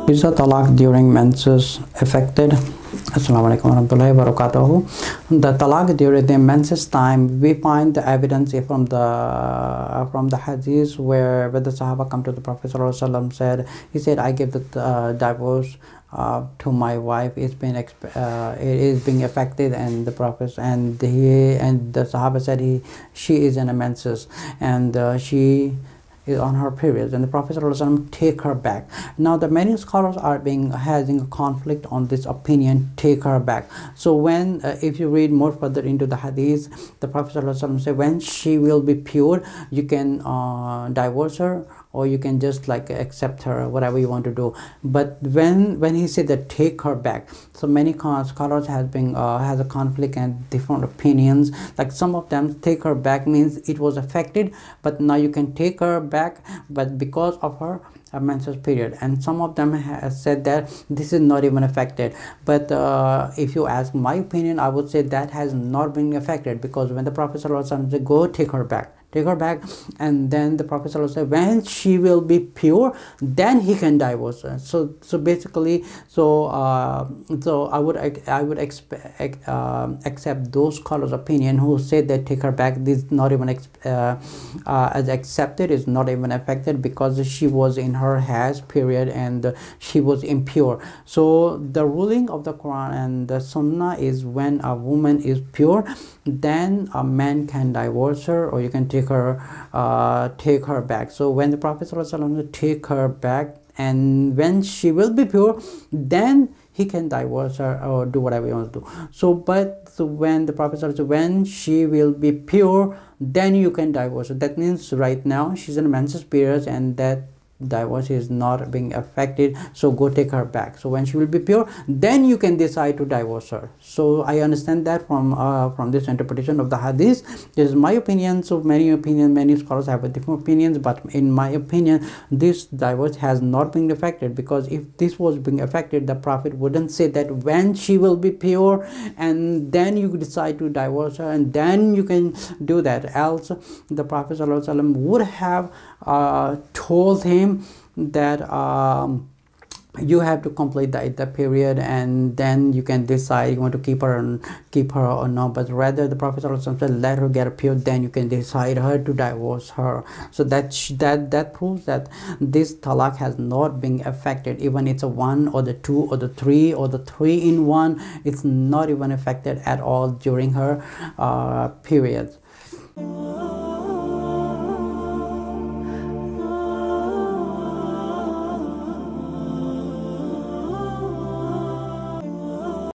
Is the talaq during menses affected? Assalamualaikum warahmatullahi wabarakatuh. The talaq during the menses time, we find the evidence from the hadith where the Sahaba come to the Prophet ﷺ, said, he said, I give the divorce to my wife. It is being affected, and the Prophet and the Sahaba said she is in a menses, and she is on her periods, and the Prophet ﷺ take her back. Now the many scholars are having a conflict on this opinion, take her back. So when if you read more further into the hadith, the Prophet ﷺ said when she will be pure, you can divorce her, or you can just like accept her, whatever you want to do. But when he said that take her back, so many scholars has a conflict and different opinions. Like some of them, take her back means it was affected, but now you can take her back, but because of her menstrual period. And some of them has said that this is not even affected. But if you ask my opinion, I would say that has not been affected, because when the Prophet ﷺ said go take her back, and then the Prophet ﷺ said when she will be pure, then he can divorce her. So basically, I would accept those scholars' opinion who said that take her back, this is not even as accepted, is not even affected, because she was in her Hajj period and she was impure. So the ruling of the Quran and the Sunnah is when a woman is pure, then a man can divorce her, or you can take her back. So when the Prophet ﷺ take her back, and when she will be pure, then he can divorce her or do whatever he wants to do. So when the Prophet ﷺ, when she will be pure, then you can divorce her. That means right now she's in a menstrual period, and that divorce is not being affected, so go take her back. So when she will be pure, then you can decide to divorce her. So I understand that from this interpretation of the hadith. This is my opinion. So many scholars have different opinions, but in my opinion, this divorce has not been affected, because if this was being affected, the Prophet wouldn't say that when she will be pure and then you decide to divorce her and then you can do that. Else the Prophet ﷺ would have told him that you have to complete the period, and then you can decide you want to keep her or not. But rather the Prophet ﷺ said let her get pure, then you can decide her to divorce her. So that proves that this talaq has not been affected, even it's a 1 or the 2 or the 3 or the 3 in 1, it's not even affected at all during her period.